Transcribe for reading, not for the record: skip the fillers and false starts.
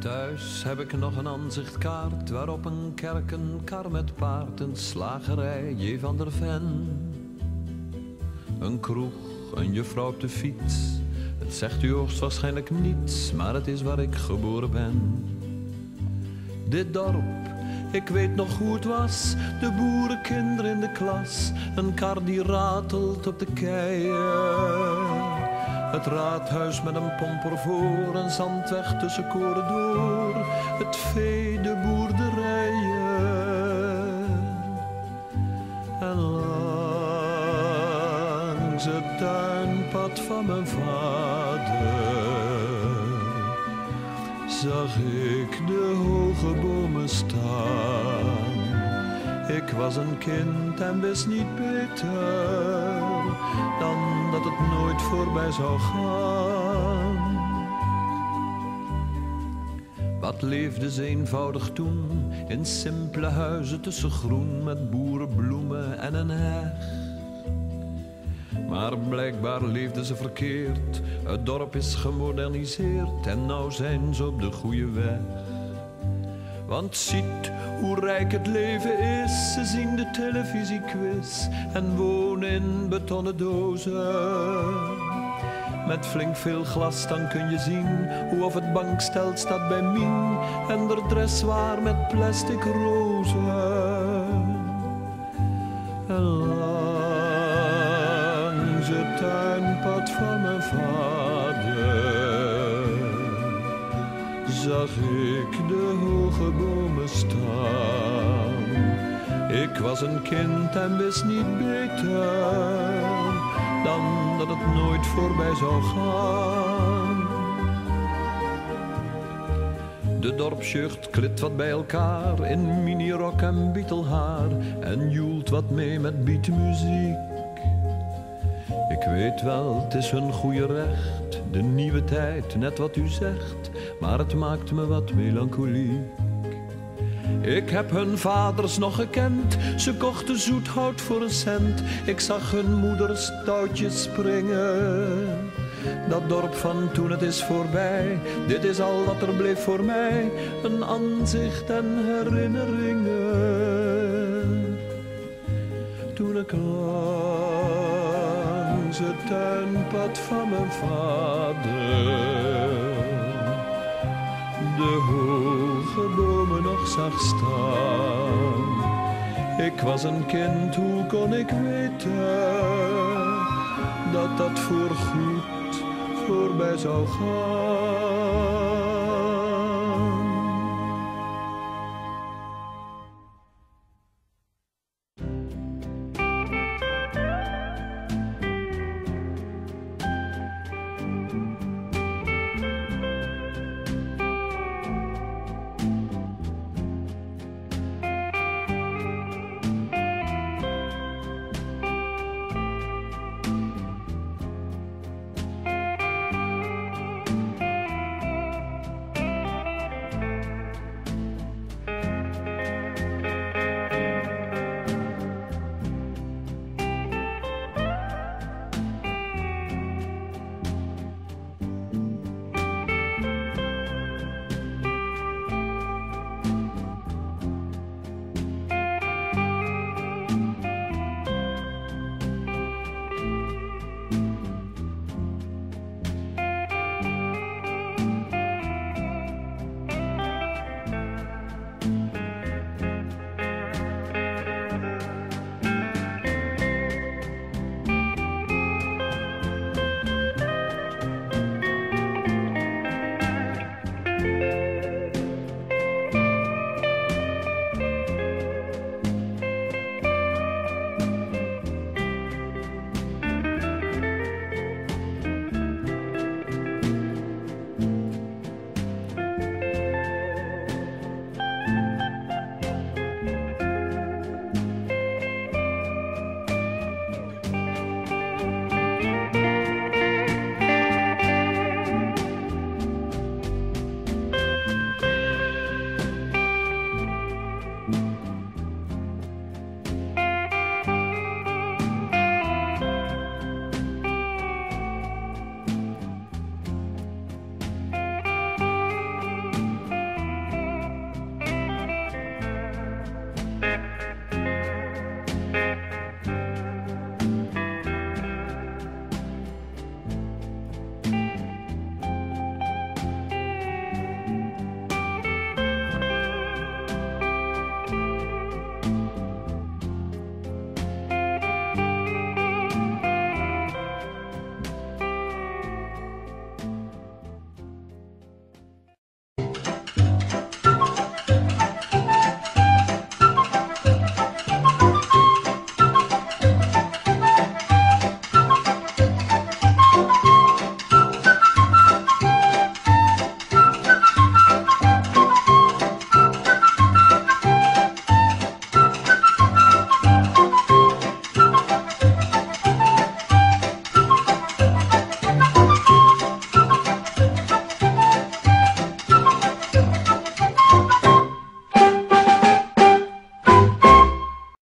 Thuis heb ik nog een aanzichtkaart waarop een kerk, een kar met paard, een slagerij, J. van der Ven. Een kroeg, een juffrouw op de fiets. Het zegt u hoogstwaarschijnlijk niets, maar het is waar ik geboren ben. Dit dorp, ik weet nog hoe het was, de boerenkinderen in de klas, een kar die ratelt op de keien. Het raadhuis met een pomper voor, een zandweg tussen koren door, het vee, de boerderijen. En langs het tuinpad van mijn vader zag ik de hoge bomen staan. Ik was een kind en wist niet beter dan dat het nooit voorbij zou gaan. Wat leefde ze eenvoudig toen, in simpele huizen tussen groen, met boerenbloemen en een heg. Maar blijkbaar leefden ze verkeerd, het dorp is gemoderniseerd en nou zijn ze op de goede weg. Want ziet hoe rijk het leven is, ze zien de televisiequiz en wonen in betonnen dozen. Met flink veel glas dan kun je zien hoe of het bankstel staat bij Mien en de dressoir met plastic rozen. En langs het tuinpad van mijn vader zag ik de hoge bomen staan. Ik was een kind en wist niet beter dan dat het nooit voorbij zou gaan. De dorpsjeugd klit wat bij elkaar in minirok en bietelhaar en joelt wat mee met beatmuziek. Ik weet wel, het is hun goede recht, de nieuwe tijd, net wat u zegt, maar het maakt me wat melancholiek. Ik heb hun vaders nog gekend, ze kochten zoethout voor een cent. Ik zag hun moeders touwtjes springen. Dat dorp van toen, het is voorbij, dit is al wat er bleef voor mij. Een aanzicht en herinneringen. Toen ik langs het tuinpad van mijn vader de hoge bomen nog zag staan. Ik was een kind, hoe kon ik weten dat dat voorgoed voorbij zou gaan?